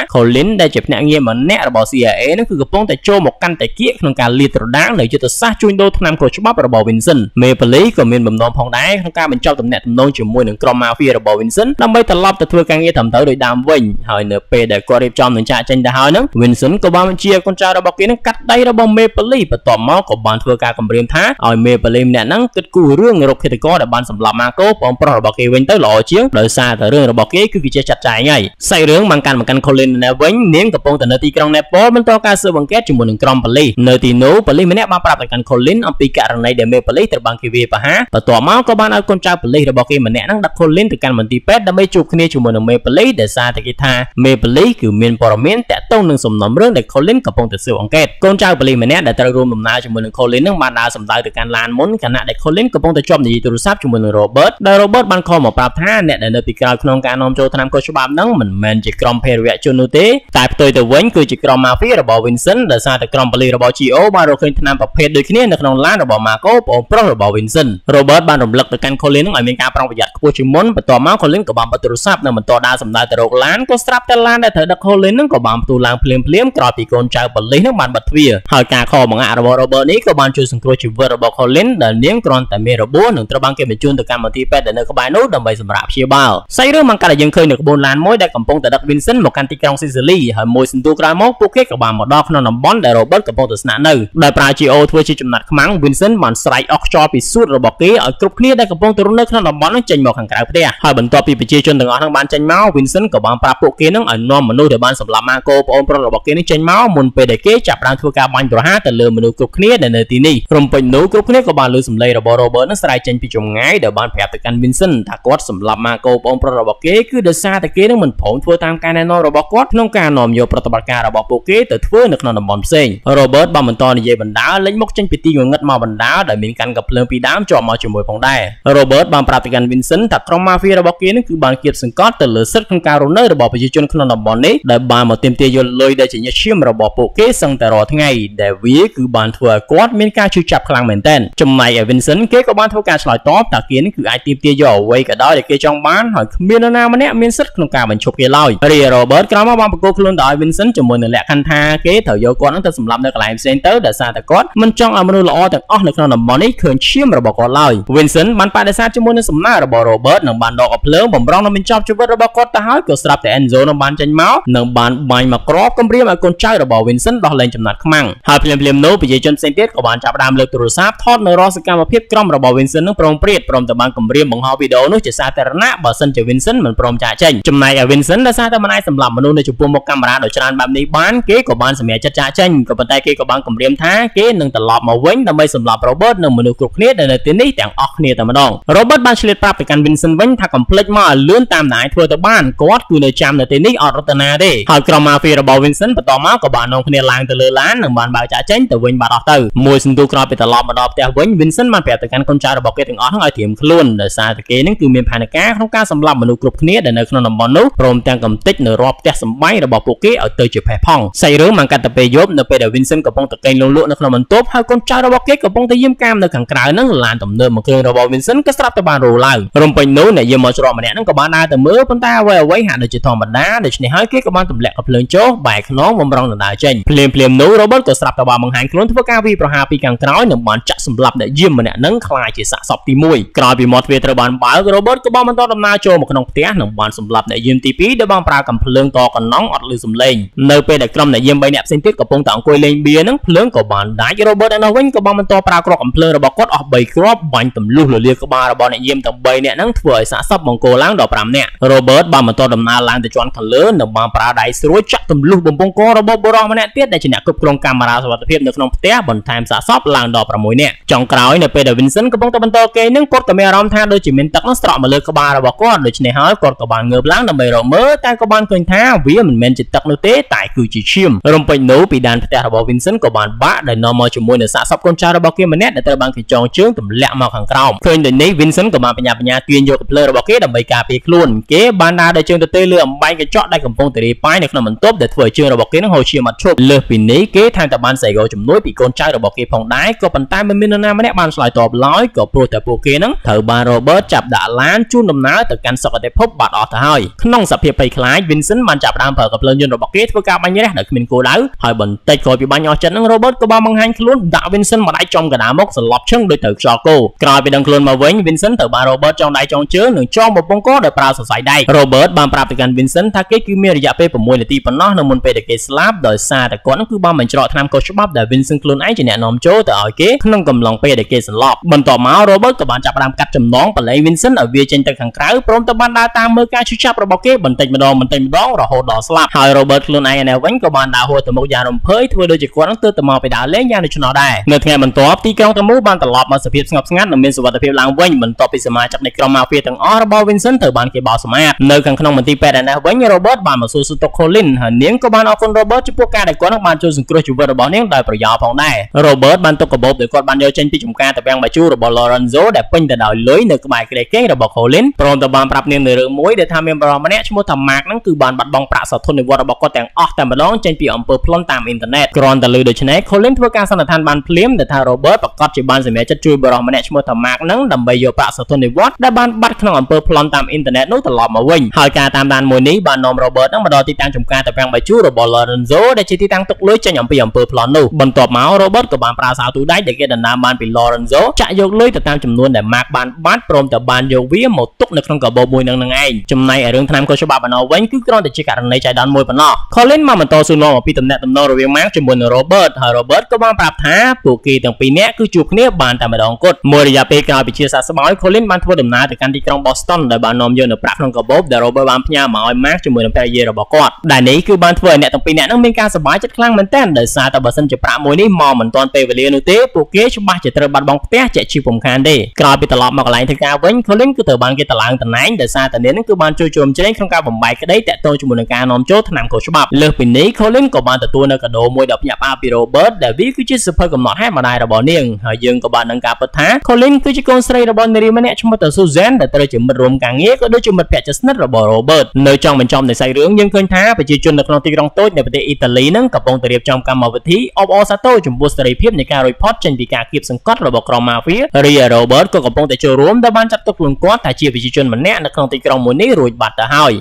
Colin ដែលជាភ្នាក់ងារម្នាក់របស់ CIA នឹងគឺកំពុងតែចូលមកកាន់តែគៀកក្នុងការលាតត្រដាងនៅយុទ្ធសាស្ត្រជួញដូរថ្នាំខុសច្បាប់របស់ Vincent មេប៉ូលីសក៏មានបំណងផងដែរក្នុងការបញ្ចប់ទំនាក់ទំនងជាមួយនឹងក្រុម Mafia របស់ Vincent ដើម្បីត្រឡប់ទៅធ្វើការងារត្រឹមត្រូវដោយដើមវិញហើយនៅពេលដែលគាត់រៀបចំនឹងចាកចេញទៅហើយនឹង Vincent ក៏បានបញ្ជាកូនចៅរបស់គេនឹងកាត់ដៃរបស់មេប៉ូលីសបន្ទាប់មកក៏បានធ្វើការគំរាមថាឲ្យមេប៉ូលីសម្នាក់ហ្នឹងគិតគូររឿងរកឃាតករដែលបានសម្លាប់ Marco បងប្រុសរបស់គេវិញទៅល្អជាងដោយសារតែរឿងរបស់គេគឺវាជាចាត់ចែងហើយសាច់រឿងបានកាន់មកកាន់ Colin នៅវិញនាងកំពុងតែនៅទីក្រុង Naples បន្តការស៊ើបអង្កេតជាមួយនឹងក្រុមប៉ូលីសនៅទីនោះប៉ូលីសម្នាក់បានប្រាប់ទៅកាន់ Colin អំពីករណីដែលមេប៉ូលីសត្រូវបានគេវាយប្រហារបន្ទាប់មកក៏បានឲ្យកូនចៅប៉ូលីសរបស់គេម្នាក់ហ្នឹងដាក់ Colin ទៅកាន់មន្ទីរពេទ្យដើម្បីជួបគ្នាជាមួយនឹងមេប៉ូលីសដែលសារតែគេថាមេប៉ូលីសគឺមានព័ត៌មានតាក់ទងនឹងសំណុំរឿងដែល Colin កំពុងតែស៊ើបអង្កេតកូនចៅប៉ូលីសម្នាក់ដែលត្រូវរួមដំណើរជាមួយនឹង Colin ហ្នឹងបានដើរសម្ដៅទៅកាន់ឡានមុនខណៈដែល Colin កំពុងតែជាប់និយាយទូរស័ព្ទជាមួយនឹង Robert ដែល Robert បានខលមកប្រាប់ថាអ្នកដែលនៅពីក្រោយក្នុងការនាំចូលថ្នាំខុសច្បាប់ហ្នឹងមិនមែនជាក្រុមភេរវជននោះទេតែផ្ទុយទៅវិញគឺជាក្រុម Mafia របស់ Vincent ដែលសារតែក្រុមប៉ូលីសរបស់ GO បានរកឃើញថ្នាំប្រភេទដូចគ្នានៅក្នុងឡានរបស់ Marco ប្អូនប្រុសរបស់ Vincent Robert បានរំលឹកទៅកាន់ Colin ហ្នឹងឲ្យមានការប្រុងប្រយ័ត្នខ្ពស់ជាងមុនបន្ទាប់មក Colin ក៏បានបិទទូរស័ព្ទនិងបន្តដើរសម្ដៅទៅរកឡានក៏ស្រាប់តែឡានដែលត្រូវដឹក Colin ហ្នឹងក៏បានផ្ទុះឡើងភ្លាមក្រោយពីកូនចៅប៉ូលីសហ្នឹងបានបិទទ្វារហើយការខលបង្អាក់របស់ Robert នេះក៏បានជួយសង្គ្រោះជីវិតរបស់ Colin ដែលនាងគ្រាន់តែមានរបួសនិងត្រូវបានគេបញ្ជូនទៅកាន់មន្ទីរពេទ្យដែលនៅក្បែរនោះដើម្បីសម្រាប់ព្យាបាលសាច់រឿងបានកាត់ឲ្យយើងឃើញនៅក្បួនឡានមួយដែលកំពុងតែដឹក Vincent មកកាន់ទីក្រុង Sicily ហើយមួយសន្ទុះក្រោយមកពួកគេក៏បានមកដល់ក្នុងតំបន់ដែល Robert កំពុងតែស្នាក់នៅដោយប្រើ GO ធ្វើជាចំណាត់ខ្មាំង Vincent បានស្រែកអស់ខ្យល់ពីសួតរបស់គេឲ្យគ្រប់គ្នាដែលកំពុងតែរស់នៅក្នុងតំបន់នោះចេញមកខាងក្រៅផ្ទះហើយបន្ទាប់ពីប្រជាជនទាំងអស់ហ្នឹងបានចេញមក Vincent ក៏បានប្រាប់ពួកគេនឹងឲ្យនាំមនុស្សដែលបានសម្លាប់ Marco ប្អូនប្រុសរបស់គេនេះចេញមកមុនពេលដែលគេចាប់ផ្ដើមធ្វើការបាញ់ប្រហារទៅលើមនុស្សគ្រប់គ្នាដែលនៅទីនេះក្រុមពេញនោះគ្រប់គ្នាក៏បានលើសំឡេងរបស់ Robert នឹងស្រែកចេញពីចម្ងាយដែលបានប្រាប់ទៅកាន់ Vincent ថាគាត់សម្លាប់ Marco ប្អូនប្រុសរបស់គេគឺដោយសារតែគេនឹងមិនព្រមធ្វើតាមការណែនាំរបស់គាត់ក្នុងការនាំយកប្រតិបត្តិការរបស់ពួកគេទៅធ្វើនៅក្នុងតំបន់ផ្សេង Robert បានបន្តនិយាយបណ្ដាលលេចមុខចេញពីទីងងឹតមកបណ្ដាលដែលមានកាន់កាភ្លើងពីដើមជាប់មកជាមួយផងដែរ Robert បានប្រាប់ទៅកាន់ Vincent ថាក្រុម Mafia របស់គេនឹងគឺបានគៀបសង្កត់ទៅលើសិទ្ធិក្នុងការរស់នៅរបស់ប្រជាជនក្នុងតំបន់នេះដែលបានមកទាមទារយកលុយដែលជាញើសឈាមរបស់ពួកគេសឹងតែរាល់ថ្ងៃដែលវាគឺបានធ្វើឲ្យគាត់មានការឈឺចាប់ខ្លាំងមែនទែនចំណែកឯ Vincent គេក៏បានធ្វើការឆ្លើយតបថាគេនឹងគឺអាចទាមទារយកអ្វីក៏ដោយដែលគេចង់បានហើយគ្មាននរណាម្នាក់មានសិទ្ធិក្នុងការបញ្ឈប់គេឡើយរី Robert ក្រោយមកបានបង្កល់ខ្លួនទៅឲ្យ Vincent ជាមួយនឹងលក្ខខណ្ឌថាគេត្រូវយកគាត់នឹងទៅសម្លាប់នៅកន្លែងផ្សេងទៅដោយសារតែគាត់មិនចង់ឲ្យមនុស្សល្អទាំងអស់នៅក្នុងតំបន់នេះឃើញឈាមរបស់គាត់ឡើយ Vincent បានបដិសេធជាមួយនឹងសំណើរបស់ Robert និងបានដកអំភ្លើងបំរុងនឹងបញ្ចប់ជីវិតរបស់គាត់ទៅហើយក៏ស្រាប់តែ Enzo នឹងបានចេញមកនិងបានបាញ់មកគ្រាប់គំរាមឲ្យកូនចៅរបស់ Vincent ដោះលែងចំណាត់ខ្មាំងហើយភ្លាមៗនោះប្រជាជនផ្សេងទៀតក៏បានចាប់ផ្ដើមលើកទូរស័ព្ទថតនៅរាល់សកម្មភាពក្រុមរបស់ Vincent នឹងប្រងព្រាតព្រមទាំងបានគំរាមបង្ហោះវីដេអូនោះជាសាធារណៈបើសិនជា Vincent មិនព្រមចាកចេញចំណែកឯ Vincent ដែលសារតែមិនអាចសម្លាប់មនុស្សនៅចំពោះមុខកាមេរ៉ាដោយច្រើនបែបនេះបានគេក៏បានសម្រេចចិត្តចាកចេញក៏ប៉ុន្តែគេក៏បានគំរាមថាគេនឹងត្រឡប់មកវិញដើម្បីសម្លាប់ Robert និងមនុស្សគ្រប់គ្នាដែលនៅទីនេះទាំងអស់គ្នាតែម្ដង Robert បានឆ្លៀតប្រាប់ទៅកាន់ Vincent វិញថាកុំភ្លេចមកឲ្យលឿនតាមដែលអាចធ្វើទៅបានគាត់គឺនៅចាំនៅទីនេះអត់រត់ទៅណាទេហើយក្រុម Mafia របស់ Vincent បន្តមកក៏បាននាំគ្នាឡើងទៅលើឡាននិងបានបើកចាកចេញទៅវិញបាត់អស់ទៅមួយសន្ទុះក្រោយពីត្រឡប់មកដល់ផ្ទះវិញ Vincent បានប្រាប់ទៅកាន់កូនចៅរបស់គេទាំងអស់ហ្នឹងឲ្យត្រៀមខ្លួនដោយសារតែគេនឹងគឺមានផែនការក្នុងការសម្លាប់មនុស្សគ្រប់គ្នាដែលនៅក្នុងតំបន់នោះព្រមទាំងកំទេចនៅរាល់ផ្ទះសម្បែងរបស់ពួកគេឲ្យទៅជាផេះផង់សាច់រឿងបានកាត់ទៅពេលយប់នៅពេលដែល Vincent កំពុងតែកេងលងលក់នៅក្នុងបន្ទប់ហើយកូនចៅរបស់គេកំពុងតែយាមកាមនៅខាងក្រៅហ្នឹងឡានទំនើបមួយគ្រឿងរបស់ Vincent ក៏ស្រាប់តែបានរោឡើងរំពេញនោះអ្នកយាមមកច្រកម្នាក់ហ្នឹងក៏បានដើរទៅមើលប៉ុន្តែអ្វីហាក់ដូចជាធម្មតាដូច្នេះហើយគេក៏បានទម្លាក់កាភ្លើងចុះបែកខ្នងបំរុងដំណើរចេញភ្លាមនោះ Robert ក៏ស្រាប់តែបានបង្ហាញខ្លួនធ្វើការវាយប្រហារពីខាងក្រោយនិងបានចាក់សម្លាប់អ្នកយាមម្នាក់ហ្នឹងខ្លាចជាសាកសពទី1ក្រោយពីមាត់ទ្វារត្រូវបានបើក Robert ក៏បានបន្តដំណើរចូលមកក្នុងផ្ទះនិងបានសម្លាប់អ្នកយាមទី2ដែលបានប្រើកាំភ្លើងតកណ្ណង់អត់ឮសំឡេងនៅពេលដែលក្រុមអ្នកយាម3នាក់ផ្សេងទៀតកំពុងតែអង្គុយលេងបៀហ្នឹងភ្លើងក៏បានដាច់ Robert នៅនោះវិញក៏បានបន្តប្រើគ្រាប់កាំភ្លើងរបស់គាត់អស់3គ្រាប់បាញ់ទម្លុះលលាក្បាលរបស់អ្នកយាមទាំង3នាក់ហ្នឹងធ្វើឲ្យសាកសពបង្គោលឡើងដល់5នាក់ Robert បានបន្តដំណើរឡើងទៅជាន់ខាងលើនិងបានប្រើដៃស្រួចចាក់ទម្លុះបំពង់ករបស់បុរសម្នាក់ទៀតដែលជាអ្នកគ្រប់គ្រងកាមេរ៉ាសុវត្ថិភាពនៅក្នុងផ្ទះបន្ថែមសាកសពឡើងដល់6នាក់ចុងក្រោយនៅពេលដែល Vincent កំពុងតែបន្តគេនឹងគាត់ក៏មានអារម្មណ៍ថាដូចជាមានទឹកនោះស្រក់មកលើក្បាលរបស់គាត់ដូច្នេះហើយគាត់ក៏បានងើបឡើងដើម្បីរកមើលតែក៏បានឃើញថាវាមិនមែនជាទឹកនោះទេតែគឺជាឈាមរំពេចនោះពីដានផ្ទះរបស់ Vincent ក៏បានបាក់ដែលនាំមកជាមួយនឹងសាកសពកូនចៅរបស់គេម្នាក់ដែលត្រូវបានគេចងជើងទម្លាក់មកខាងក្រោមឃើញដូចនេះ Vincent ក៏បានបញ្ញាទាញយកកាភ្លើងរបស់គេដើម្បីការពារខ្លួនគេបានដើរដោយជើងទទេលើអំបែងកញ្ចក់ដែលកំពុងតែរាយប៉ាយនៅក្នុងបន្ទប់ដែលធ្វើឲ្យជើងរបស់គេនឹងហូរឈាមអត់ឈប់លើសពីនេះគេថែមទាំងបានសេកជំនួយពីកូនចៅរបស់គេផងដែរក៏ប៉ុន្តែមិនមាននរណាម្នាក់បានឆ្លើយតបឡើយក៏ព្រោះតែពួកគេនឹងត្រូវបាន Robert ចាប់ដាក់ឡានជូនដំណើរទៅកាន់សុគតិភពបាត់អស់ទៅហើយក្នុងសភាពភ័យខ្លាច Vincent បានចាប់ដើមប្រើកំភ្លើងយន្តរបស់គេធ្វើការបាញ់រះដោយគ្មានគោលដៅហើយបន្តិចក្រោយពីបាញ់អស់ចិត្តនឹង Robert ក៏បានបង្ហាញខ្លួនដាក់ Vincent មកដៃចំកណ្ដាលមកសន្លប់ឈឹងដោយទៅខ្យល់គោក្រោយពីដឹងខ្លួនមកវិញ Vincent ទៅបាន Robert ចងដៃចងជើងនិងចងបំពង់កដោយប្រើសរសៃដែក Robert បានប្រាប់ទៅកាន់ Vincent ថាគេគឺមានរយៈពេល6នាទីប៉ុណ្ណោះនៅមុនពេលដែលគេស្លាប់ដោយសារតែគាត់នឹងគឺបានបញ្ច្រកថ្នាំខុសច្បាប់ដែល Vincent ខ្លួនឯងជាអ្នកនាំចូលទៅឲ្យគេក្នុងកំឡុងពេលដែលគេសន្លប់បន្ទាប់មក Robert ក៏បានចាប់ផ្ដើមកាត់ចំណងបលែង Vincent ឲ្យវាចេញទៅខាងក្រៅព្រមទាំងបានដើរតាមមើលការឈឺចាប់របស់គេបន្តិចម្ដងរហូតដល់ស្លាប់ហើយ Robert ខ្លួនឯងឯនេះវិញក៏បានដើរហួសទៅមុខយ៉ាងរំភើយធ្វើដូចជាគាត់នឹងទើបទៅមកពីដើរលេងយ៉ាងដូច្នោះដែរនៅថ្ងៃបន្ទាប់ទីក្រុងទាំងមូលបានត្រឡប់មកសភាពស្ងប់ស្ងាត់និងមានសុវត្ថិភាពឡើងវិញបន្ទាប់ពីសមាជិកនៃក្រុម Mafia ទាំងអស់របស់ Vincent ត្រូវបានគេបោសសម្អាតនៅខាងក្នុងមន្ទីរពេទ្យឯនេះវិញ Robert បានមកសួរសុខទុក្ខ Colin ហើយនាងក៏បានអរគុណ Robert ចំពោះការដែលគាត់នឹងបានជួយសង្គ្រោះជីវិតរបស់នាងដោយប្រយោលផងដែរ Robert បានទុកកាបូបដែលគាត់បានយកចេញពីចំការតាពាំងបាយជូររបស់ Lorenzo ដែលពេញទៅដោយលុយនៅក្បែរគ្រែគេងរបស់ Colin ព្រមទាំងបានប្រាប់នាងនៅរឿងមួយដែលថាមានបរិសម្នាក់ឈ្មោះថា Mark ហ្នឹងគឺបានបាត់បង់ប្រាក់សោធននិវត្តន៍របស់គាត់ទាំងអស់តែម្ដងចេញពីអំពើប្លន់តាមអ៊ីនធឺណិតគ្រាន់តែឮដូច្នេះ Colin ធ្វើការសន្និដ្ឋានបានភ្លាមដែលថា Robert ប្រកាសជាបានសម្រេចចិត្តជួយបរិសម្នាក់ឈ្មោះថា Mark ហ្នឹងដើម្បីយកប្រាក់សោធននិវត្តន៍ដែលបានបាត់ក្នុងអំពើប្លន់តាមអ៊ីនធឺណិតនោះត្រឡប់មកវិញហើយការតាមដានមួយនេះបាននាំ Robert ហ្នឹងមកដល់ទីតាំងចំការតាពាំងបាយជូររបស់ Lorenzo ដែលជាទីតាំងទុកលុយចេញអំពីអំពើប្លន់នោះបន្ទាប់មក Robert ក៏បានប្រើសាវទូដៃដែលគេដណ្ដើមបានពី Lorenzo ចាក់យកលុយទៅតាមចំនួនដែល Mark បានបាត់ព្រមទាំងបានយកវាមកទុកនៅក្នុងកាបូបមួយនឹងឯងចំណែកឯរឿងថ្នាំខុសច្បាប់បណ្ដោះវិញគឺគ្រាន់តែជាករណីចៃដន្យមួយប៉ុណ្ណោះ Colin បានបន្តសួរនាំអំពីទំនាក់ទំនងរវាង Mark ជាមួយនឹង Robert ហើយ Robert ក៏បានប្រាប់ថាពួកគេទាំងពីរនាក់គឺជួបគ្នាបានតែម្ដងគត់មួយរយៈពេលក្រោយពីជាសះស្បើយ Colin បានធ្វើដំណើរទៅកាន់ទីក្រុង Boston ដែលបាននាំយកនៅប្រាក់ក្នុងកាបូបដែល Robert បានផ្ញើមកឲ្យ Mark ជាមួយនឹងភរិយារបស់គាត់ដែលនេះគឺបានធ្វើឲ្យអ្នកទាំងពីរនាក់នឹងមានការសប្បាយចិត្តខ្លាំងមែនទែនដោយសារតែបើសិនជាប្រាក់មួយនេះមកមិនទាន់ពេលវេលានោះទេពួកគេច្បាស់ជាត្រូវបាត់បង់ផ្ទះជាជីវពំខានទេក្រោយពីត្រឡប់មកកន្លែងធ្វើការវិញ Colin គឺត្រូវបានគេតឡើងតំណែងដោយសារតែនាងនឹងគឺបានជួយជ្រោមជ្រែងក្នុងការបំបែកក្តីតាក់ទងជាមួយនឹងការនាំចូលថ្នាំខុសច្បាប់លើសពីនេះ Colin ក៏បានទទួលនៅកាដូមួយដ៏ភ្ញាក់ផ្អើលពី Robert ដែលវាគឺជាសភៅកំណត់ហេតុម្ដាយរបស់នាងហើយយើងក៏បានដឹងការពិតថា Colin គឺជាកូនស្រីរបស់នារីម្នាក់ឈ្មោះថា Susan ដែលត្រូវជាមិត្តរួមការងារក៏ដូចជាមិត្តភក្តិជិតស្និទ្ធរបស់ Robert នៅចុងបញ្ចប់នៃសាច់រឿងយើងឃើញថាប្រជាជននៅក្នុងទីក្រុងតូចនៃប្រទេសអ៊ីតាលីនឹងកំពុងតែរៀបចំកម្មវិធីអបអរសាទរចំពោះសេរីភាពនៃការរួចផុតចេញពីការគៀបសង្កត់របស់ក្រុម Mafia រីឯ Robert ក៏កំពុងតែចូលរួមដែលបានចាត់ទុកខ្លួនគាត់ថាជាប្រជាជនម្នាក់នៅក្នុងទីក្រុងមួយនេះរួចបាត់ទៅហើយ